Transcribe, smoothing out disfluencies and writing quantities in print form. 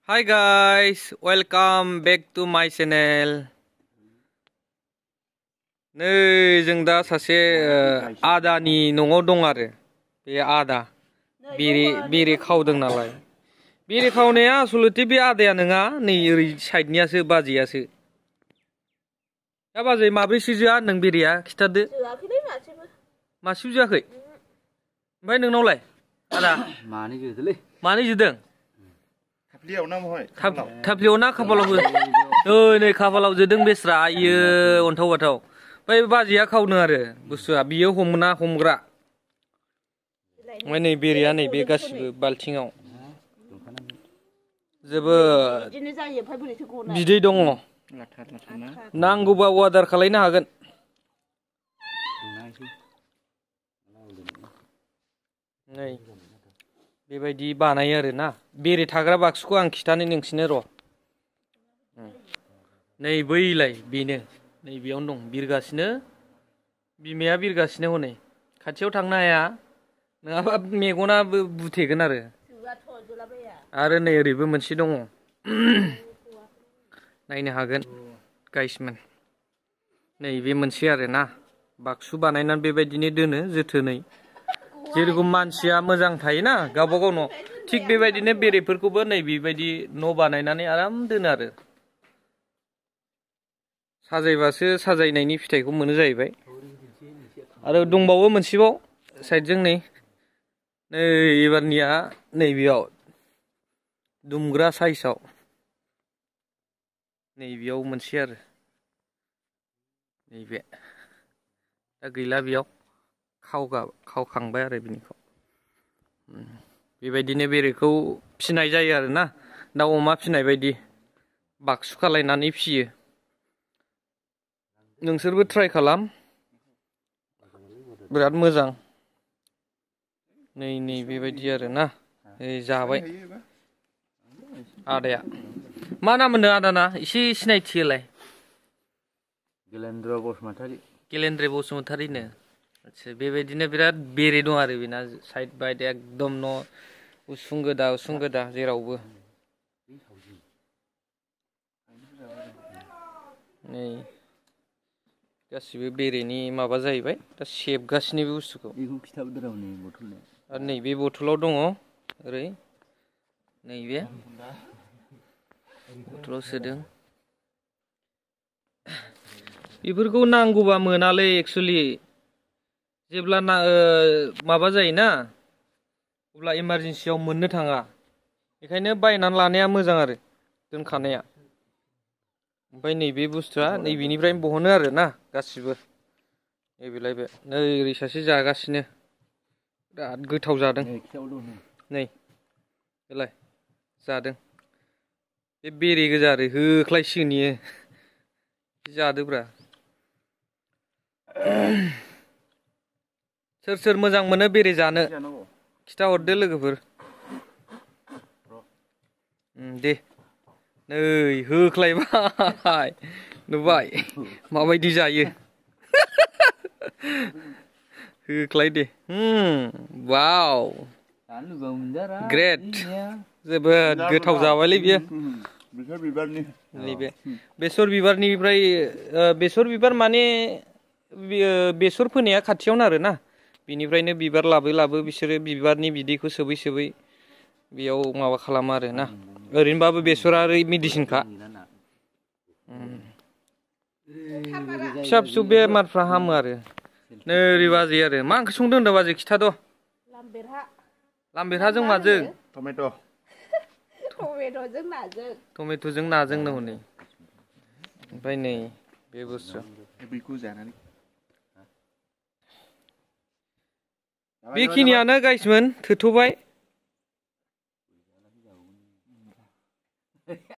Hi guys, welcome back to my channel. नै जों दा सासे आदानि न'आव दं आरो बे आदा बेरे खावदों नालाय बेरे खावनाया आसलथे बे आदाया नङा नै ओरै साइडनियासो बाजैयासो दा बाजै माब्रैसो जोआ नों बेरेया खिथादो मासेबो जोआखै ओमफ्राय नोंनावलाय आदा मानै जोदों थाफ्लियाव ना खाफालावबो नै खाफालाव जोदों बेस्रा आयो अन्थाव बाथाव बै बाजैया खावनो आरो बुस्थुआ बियो हमना हमग्रा ओमफ्राय नै बेरेया नै बे गासिबो बाल्थिङाव जोबोद बिदै दङ नांगौबा अर्डार खालायनो हागोन नै बेबायदि बानायो आरो ना बेरे थाग्रा बाक्सुखौ आं खिथानो नोंसिनो र' नै बैलाय बेनो नै बेयावनो दं बिरगासिनो बिमाया बिरगासिनो हनै खाथियाव थांनो हाया नङाबा मेगनाबो बुथेगोन आरो नै ओरैबो मोनसे दङ नायनो हागोन गाइसमोन नै बे मोनसे आरो ना बाक्सु बानायनानै बेबायदिनो दोनो जोथोनै जेरखम मानसिया मोजां थायोना गावबा गाव न' थिग बेबायदिनो बेरेफोरखौबो नै बेबायदि न' बानायनानै आराम दोनो आरो साजायबासो साजायनायनि फिथाइखौ मोनो जाहैबाय आरो दंबावो मोनसेबाव साइडजों नै एबारनिया नैबेयाव दुमग्रा साइजआव नैबेयाव मोनसे आरो नैबे दा गैला बेयाव खावखांबाय आरो बिनिखौ बेबायदिनो बेरेखौ फिनाय जायो आरो ना दाउ अमा फिनाय बायदि बाक्सु खालायनानै फियो नोंसोरबो ट्राइ खालाम बिराद मोजां नै बेबायदि आरो ना जाबाय आदाया मा नाम होनदों आदाना एसे सिनायथि होलाय गेलेन्द्र बसुमतारिनो आच्छा बेबायदिनो बिराद बेरे दं आरो बेना साइड बाइड एकदम न' उसुं गोदा जेरावबो नै गासिबो बेरेनि माबा जाहैबाय दा सेबगासिनो बे बुस्थुखौ आरो नैबे बथलाव दङ ओरै नैबे बथलाव सोदों बेफोरखौ नांगौबा मोनालै एक्सुवेलि जेब्ला माबा जायोना अब्ला इमारजेन्सियाव मोननो थाङा बेखायनो बायनानै लानाया मोजां आरो दोनखानाया ओमफ्राय नैबे बुस्थुआ नैबेनिफ्रायनो बहनो आरो ना गासिबो नैबेलाय बे नै ओरै सासे जागासिनो बिराद गोथाव जादों नै बेलाय जादों बे बेरे गोजा आरो होख्लायसिगोन इयो जादोब्रा सोर मोजां मोनो बेरे जानो खिथा हरदो लोगोफोर दे नै होख्लायबाय नुबाय माबायदि जायो होख्लाय दे वाव ग्रेट जोबोद गोथाव जाबायलै बियो नैबे बेसर बिबारनिफ्राय बेसर बिबार माने बेसर फोनाया खाथियावनो आरो ना बिनिफ्रायनो बिबार लाबो बिसोरो बिबारनि बिदैखौ सोबै बेयाव माबा खालामो आरो ना ओरैनोबाबो बेसरा मेडिसिनखा फिसा बेमारफ्रा हामो आरो नै ओरै बाजै आरो मा ओंख्रि संदों होनदों बाजै खिथाद' लामबेरहाजों माजों टमेट'जों नाजोंनो हनै ओमफ्राय नै बे बुस्थु बेखिनियानो गाइसमोन थोथ'बाय